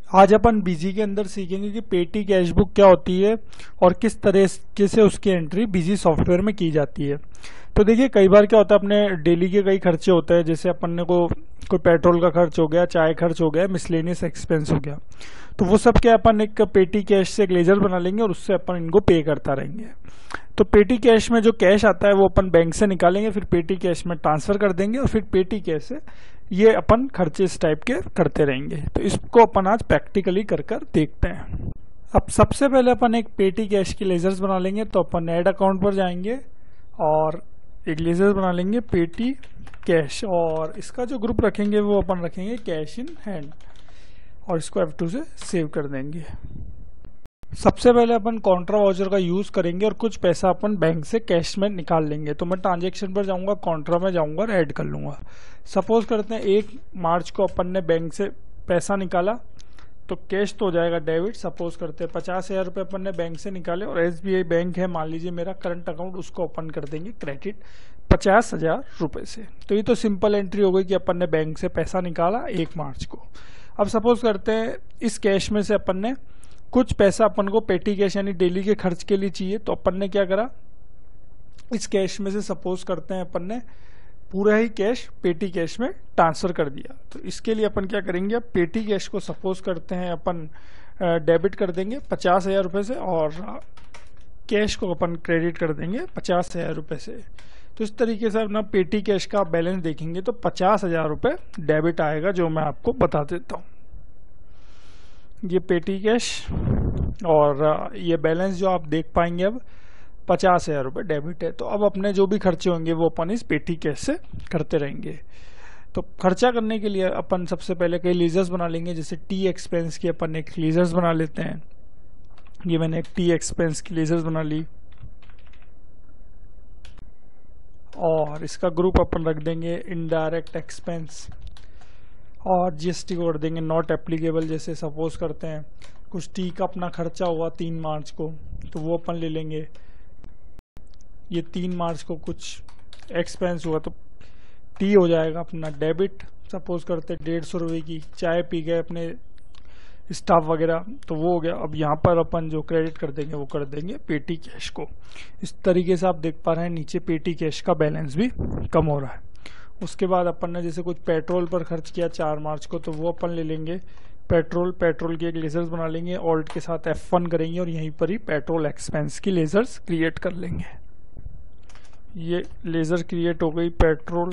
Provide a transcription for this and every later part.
आज अपन बीजी के अंदर सीखेंगे कि पेटी कैश बुक क्या होती है और किस तरीके से उसकी एंट्री बीजी सॉफ्टवेयर में की जाती है। तो देखिए कई बार क्या होता है, अपने डेली के कई खर्चे होते हैं, जैसे अपन ने को कोई पेट्रोल का खर्च हो गया, चाय खर्च हो गया, मिसलेनियस एक्सपेंस हो गया, तो वो सब क्या अपन एक पेटी कैश से एक लेजर बना लेंगे और उससे अपन इनको पे करता रहेंगे। तो पेटी कैश में जो कैश आता है वो अपन बैंक से निकालेंगे, फिर पेटी कैश में ट्रांसफर कर देंगे और फिर पेटी कैश से ये अपन खर्चे इस टाइप के करते रहेंगे। तो इसको अपन आज प्रैक्टिकली कर देखते हैं। अब सबसे पहले अपन एक पेटी कैश की लेजर्स बना लेंगे। तो अपन ऐड अकाउंट पर जाएंगे और एक लेजर बना लेंगे पेटी कैश, और इसका जो ग्रुप रखेंगे वो अपन रखेंगे कैश इन हैंड, और इसको F2 से सेव कर देंगे। सबसे पहले अपन कॉन्ट्रा वाउचर का यूज करेंगे और कुछ पैसा अपन बैंक से कैश में निकाल लेंगे। तो मैं ट्रांजेक्शन पर जाऊंगा, कॉन्ट्रा में जाऊंगा और ऐड कर लूंगा। सपोज करते हैं 1 मार्च को अपन ने बैंक से पैसा निकाला, तो कैश तो हो जाएगा डेबिट। सपोज करते हैं 50,000 रुपये अपन ने बैंक से निकाले और SBI बैंक है मान लीजिए मेरा करंट अकाउंट, उसको अपन कर देंगे क्रेडिट 50,000 रुपये से। तो ये तो सिंपल एंट्री हो गई कि अपन ने बैंक से पैसा निकाला 1 मार्च को। अब सपोज करते हैं इस कैश में से अपन ने कुछ पैसा अपन को पेटी कैश यानी डेली के खर्च के लिए चाहिए। तो अपन ने क्या करा, इस कैश में से सपोज करते हैं अपन ने पूरा ही कैश पेटी कैश में ट्रांसफर कर दिया। तो इसके लिए अपन क्या करेंगे, अब पेटी कैश को सपोज करते हैं अपन डेबिट कर देंगे 50,000 रुपये से, और कैश को अपन क्रेडिट कर देंगे 50,000 रुपये से। तो इस तरीके से अपना पेटी कैश का बैलेंस देखेंगे तो 50,000 रुपये डेबिट आएगा, जो मैं आपको बता देता हूँ। ये पेटी कैश और ये बैलेंस जो आप देख पाएंगे अब 50,000 रुपये डेबिट है। तो अब अपने जो भी खर्चे होंगे वो अपन इस पेटी कैश से करते रहेंगे। तो खर्चा करने के लिए अपन सबसे पहले कई लेजर्स बना लेंगे, जैसे टी एक्सपेंस की अपन एक लेजर्स बना लेते हैं। ये मैंने एक टी एक्सपेंस की लेजर्स बना ली और इसका ग्रुप अपन रख देंगे इनडायरेक्ट एक्सपेंस, और GST को कर देंगे नॉट एप्लीकेबल। जैसे सपोज करते हैं कुछ टी का अपना खर्चा हुआ 3 मार्च को, तो वो अपन ले लेंगे। ये 3 मार्च को कुछ एक्सपेंस हुआ तो टी हो जाएगा अपना डेबिट। सपोज करते 150 रुपये की चाय पी गए अपने स्टाफ वगैरह, तो वो हो गया। अब यहाँ पर अपन जो क्रेडिट कर देंगे वो कर देंगे पेटी कैश को। इस तरीके से आप देख पा रहे हैं नीचे पेटी कैश का बैलेंस भी कम हो रहा है। उसके बाद अपन ने जैसे कुछ पेट्रोल पर खर्च किया 4 मार्च को, तो वो अपन ले लेंगे पेट्रोल की एक लेजर्स बना लेंगे, ऑल्ट के साथ F1 करेंगे और यहीं पर ही पेट्रोल एक्सपेंस की लेजर्स क्रिएट कर लेंगे। ये लेजर क्रिएट हो गई पेट्रोल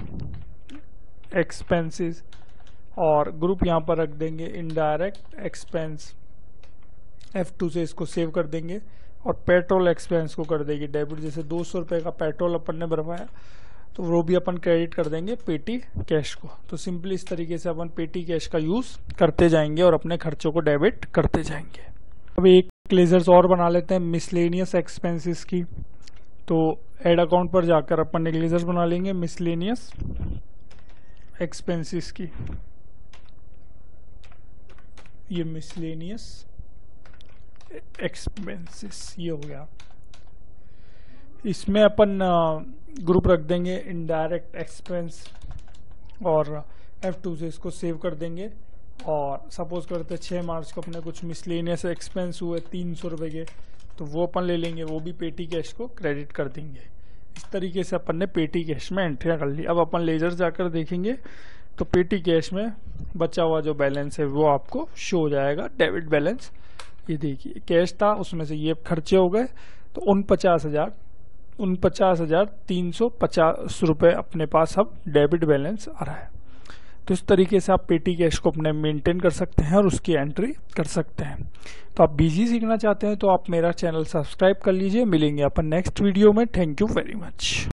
एक्सपेंसेस, और ग्रुप यहाँ पर रख देंगे इनडायरेक्ट एक्सपेंस। F2 से इसको सेव कर देंगे और पेट्रोल एक्सपेंस को कर देंगे डेबिट। जैसे 200 रुपये का पेट्रोल अपन ने भरवाया तो वो भी अपन क्रेडिट कर देंगे पेटी कैश को। तो सिंपली इस तरीके से अपन पेटी कैश का यूज करते जाएंगे और अपने खर्चों को डेबिट करते जाएंगे। अब एक लेजर्स और बना लेते हैं मिसलेनियस एक्सपेंसेस की। तो ऐड अकाउंट पर जाकर अपन एक लेजर्स बना लेंगे मिसलेनियस एक्सपेंसेस की। ये मिसलेनियस एक्सपेंसेस ये हो गया। इसमें अपन ग्रुप रख देंगे इनडायरेक्ट एक्सपेंस और F2 से इसको सेव कर देंगे। और सपोज करते 6 मार्च को अपने कुछ मिसलेनियस एक्सपेंस हुए 300 रुपये के, तो वो अपन ले लेंगे, वो भी पेटी कैश को क्रेडिट कर देंगे। इस तरीके से अपन ने पेटी कैश में एंट्रियाँ कर ली। अब अपन लेजर जाकर देखेंगे तो पेटी कैश में बचा हुआ जो बैलेंस है वो आपको शो हो जाएगा, डेबिट बैलेंस। ये देखिए कैश था, उसमें से ये खर्चे हो गए, तो 49,350 रुपये अपने पास अब डेबिट बैलेंस आ रहा है। तो इस तरीके से आप पेटी कैश को अपने मेंटेन कर सकते हैं और उसकी एंट्री कर सकते हैं। तो आप बीजी सीखना चाहते हैं तो आप मेरा चैनल सब्सक्राइब कर लीजिए। मिलेंगे अपन नेक्स्ट वीडियो में। Thank you very much.